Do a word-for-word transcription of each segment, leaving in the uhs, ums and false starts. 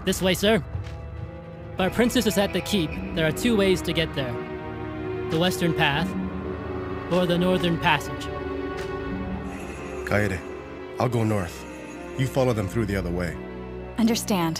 This way, sir. If our princess is at the keep, there are two ways to get there. The western path, or the northern passage. Kaede, I'll go north. You follow them through the other way. Understand.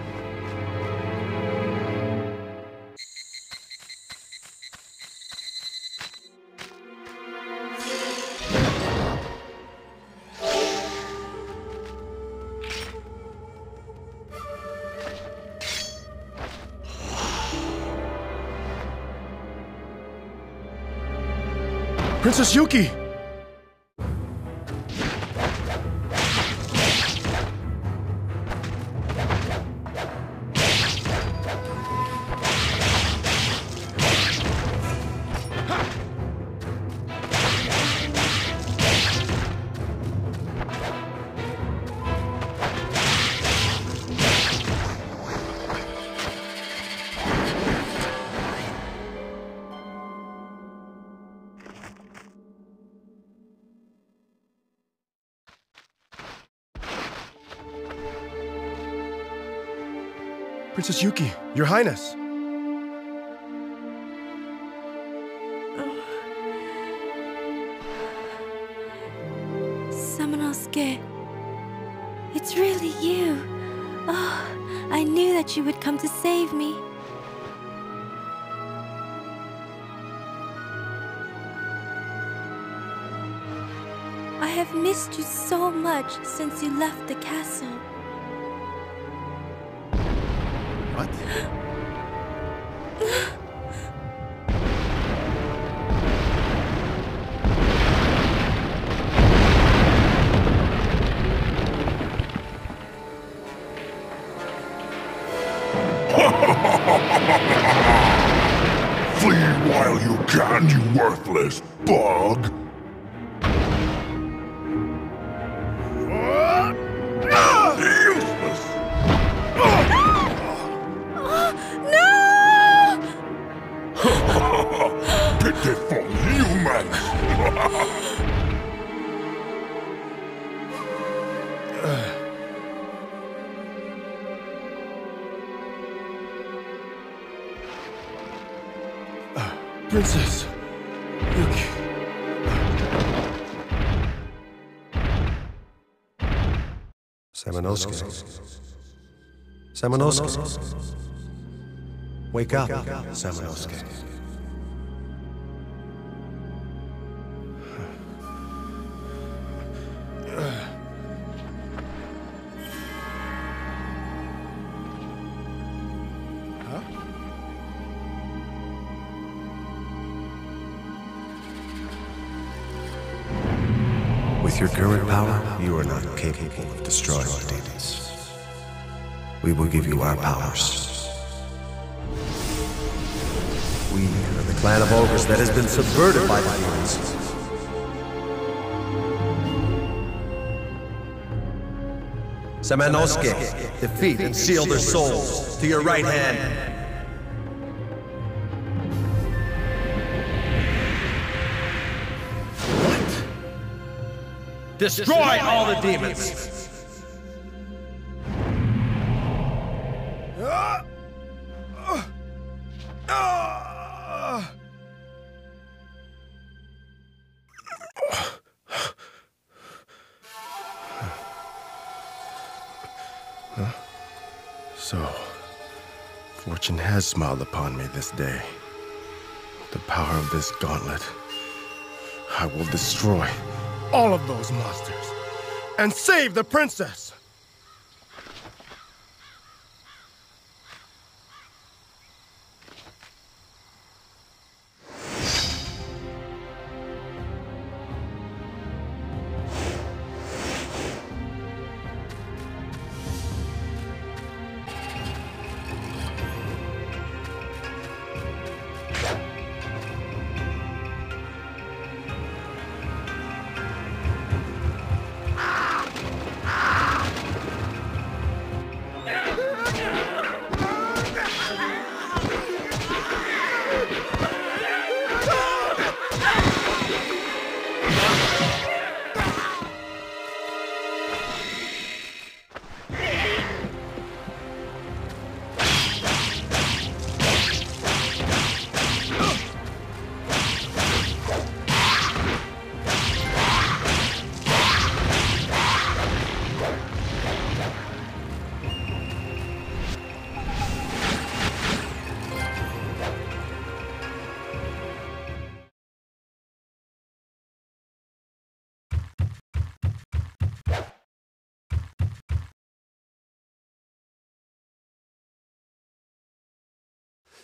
Princess Yuki! Princess Yuki, Your Highness! Samanosuke, it's really you. Oh, I knew that you would come to save me. I have missed you so much since you left the castle. What? Flee while you can, you worthless bug! Useless! Pitiful humans! Princess Yuki. Samanosuke. Samanosuke. Wake up, Samanosuke. With your current power, you are not capable of destroying the demons. We will give you our powers. We are the clan of ogres that has been subverted by the demons. Samanosuke, defeat and seal their souls to your right hand. Destroy all the demons! So, fortune has smiled upon me this day. The power of this gauntlet, I will destroy all of those monsters and save the princess!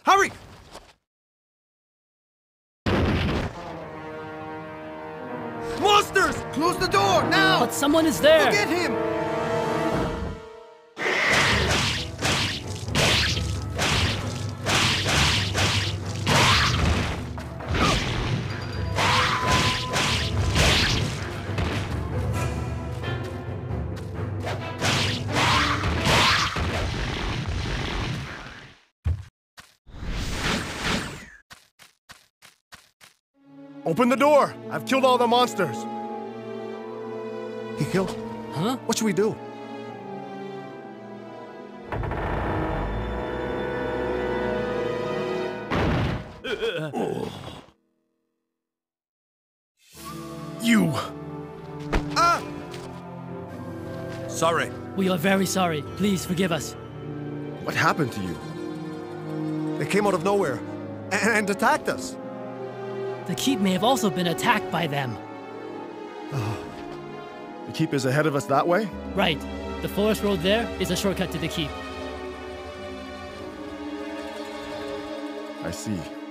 Hurry! Monsters! Close the door, now! But someone is there! Get him! Open the door! I've killed all the monsters! He killed? Huh? What should we do? You! Ah! Sorry. We are very sorry. Please forgive us. What happened to you? They came out of nowhere and attacked us. The keep may have also been attacked by them. The keep is ahead of us that way? Right. The forest road there is a shortcut to the keep. I see.